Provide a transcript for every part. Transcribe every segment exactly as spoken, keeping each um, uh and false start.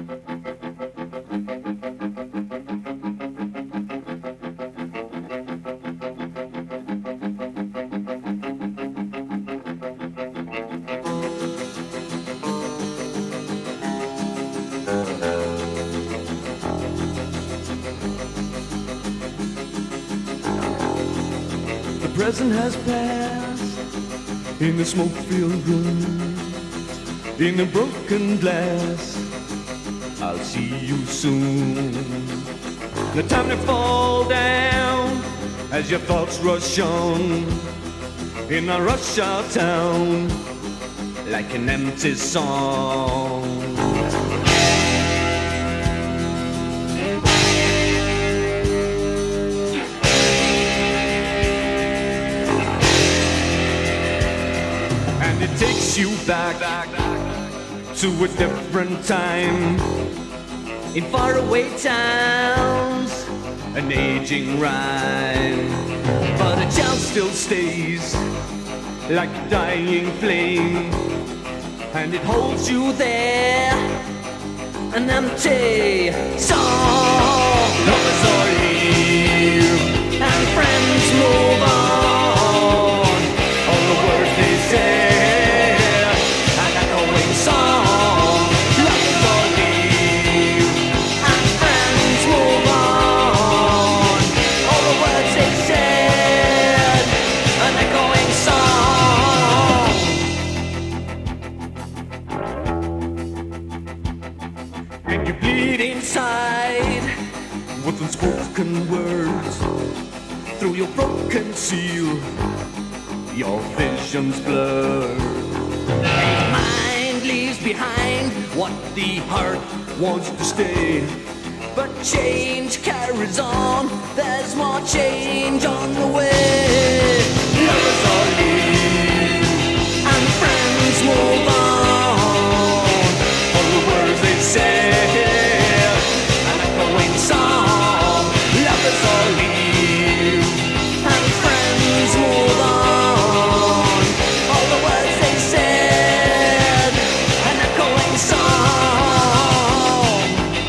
The present has passed in the smoke-filled room, in the broken glass. I'll see you soon. No time to fall down as your thoughts rush on in a rush hour town like an empty song. And it takes you back, back, back to a different time in faraway towns, an aging rhyme. But a child still stays like a dying flame, and it holds you there, an empty song. Lovers all leave, and friends move on. All the words they say, an echoing song. Lovers all leave, and friends move on. All the words they said, an echoing song. And you bleed inside with unspoken words. Through your broken seal, your vision's blurred. Your mind leaves behind what the heart wants to stay. But change carries on, there's more change on the way. Lovers all leave, and friends move on. All the words they say, an echoing song. Lovers all leave, and friends move on. All the words they said, an echoing song.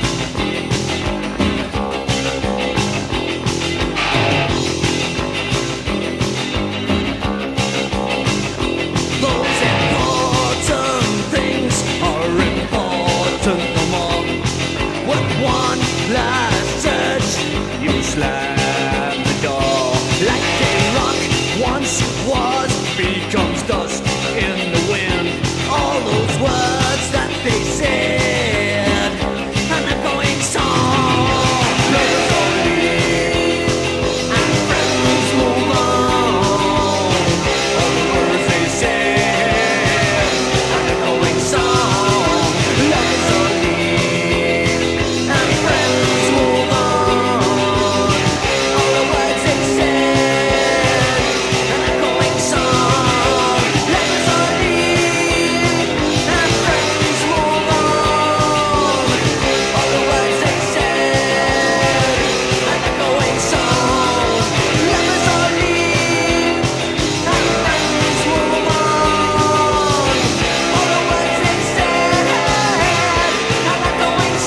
Those important things are important no more. With one last touch, you slam the door. Like a rock once was, becomes dust in the wind. All those words that they said, an echoing song. Lovers all leave, and friends move on. All the words they said, an echoing song. Lovers all leave, and friends move on. All the words they said, an echoing song. Lovers all leave, and friends move on. All the words they said, an echoing song. Lovers all leave, and friends move on. All the words they said, an echoing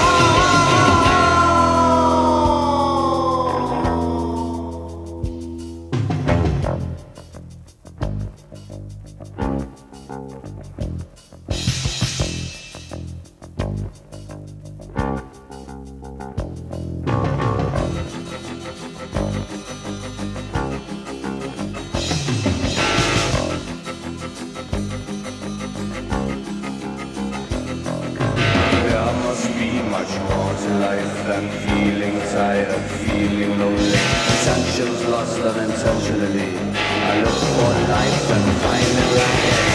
There must be much more to life than feeling tired, feeling lonely. Intentions lost unintentionally. I look for life and find it lacking.